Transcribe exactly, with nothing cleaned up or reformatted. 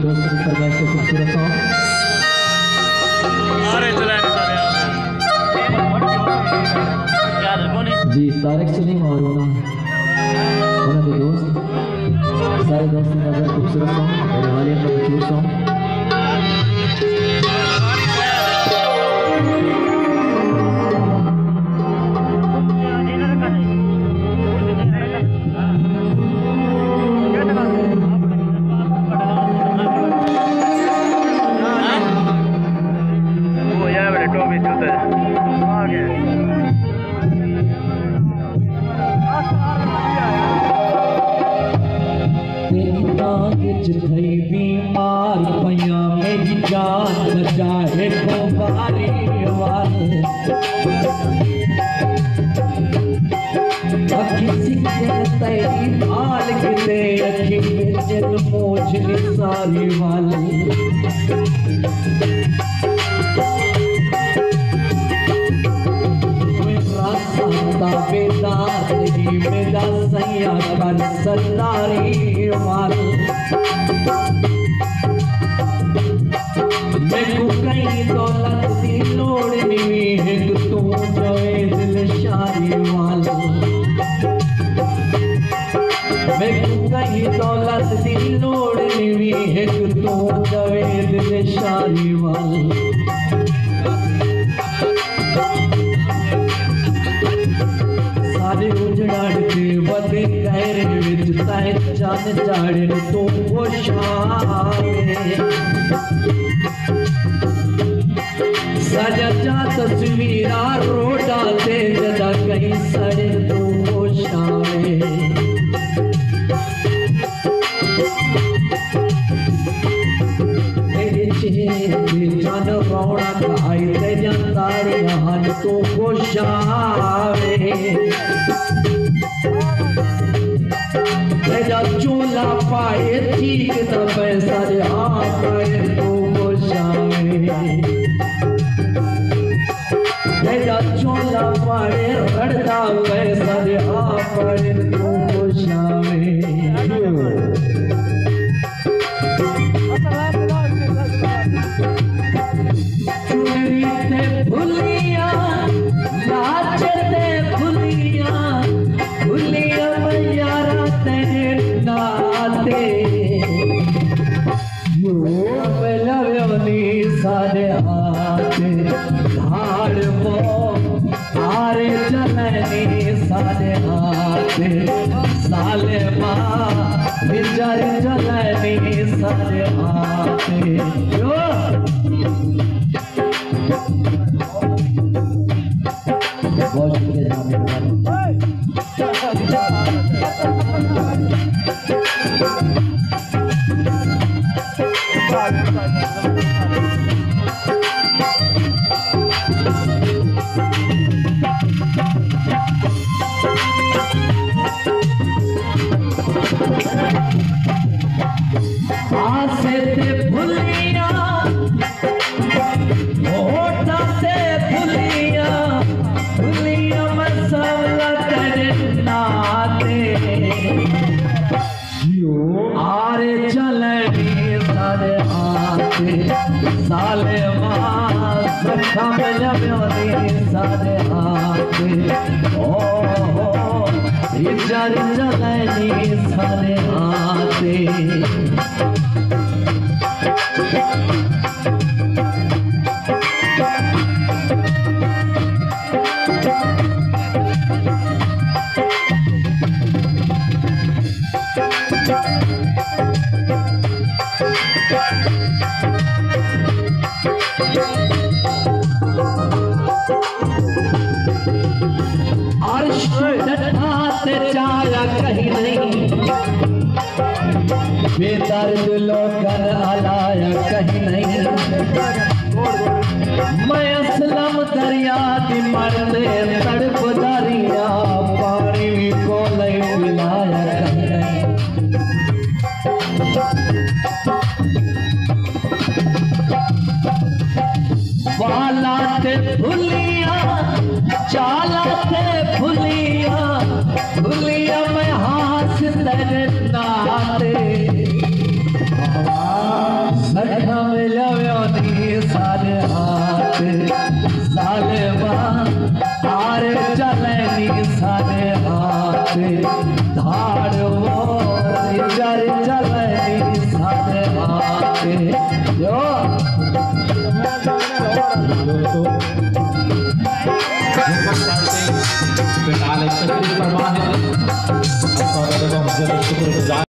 दोस्तों की फरमाइश से खूबसूरत सॉन्ग जी तारिक सलीम और उन्होंने दोस्त सारे दोस्तों ने नजर खूबसूरत सॉन्ग और हालिया का मशहूर सॉन्ग जिथई बीमार पया मेरी जान बचाए को बारी वाल अखी सिक्के तेरी माल किते अखी बेचन मोजनी सारी वाल बेदार नहीं मेरा सैया कर सरदारी वाल मैनू कहीं दौलत की लोड़ नहीं है तू जाए दिल शारी वाल मैनू कहीं दौलत की लोड़ नहीं है तू जाए दिल शारी वाल सारे उजड़ाड़ के बदे गहरे विच ताए जान जाड़े तू पोशावे सजा जा तस्वीरा रोडा ते जदा कहीं सड़े तू पोशावे तेरे चेहरे जान रौनक आई ते जंदारियां हन तू पोशावे तेरा चोला पाए ठीक न पैसा आ पाए तू पोशावे तेरा चोला पाए रड़दा पैसा आ पाए तू पोशावे चुनरी ते भुलिया नाचते भुलिया भुलिया यारा तेरे नाते यो लव्योनी सारे आते धाड़ वो आरे चलनी सारे आते साले माँ बिचारे चलनी सारे आते यो बहुत शुक्रिया आसे ते भुलिया होठा से भुलिया भुलिया मसाला तेरे नाते आरे चलनी सारे आते साले माँ सखा में जम्योनी सारे आते ओ हो इधर चलनी सारे आते चाया कहीं नहीं बेदर्द लोगन अलाया कहीं नहीं मैं असलम दरिया दी मरदे तड़प दरिया पानी भी को नहीं पिलाया कहीं नहीं वाला ते भुलिया चाला ते भुलिया भुलिया मैं हाथ तेरे नाते आते धाड़ मोरी घर चलनी साथे आते जो फिलहाल एक तकरीर फरमा है।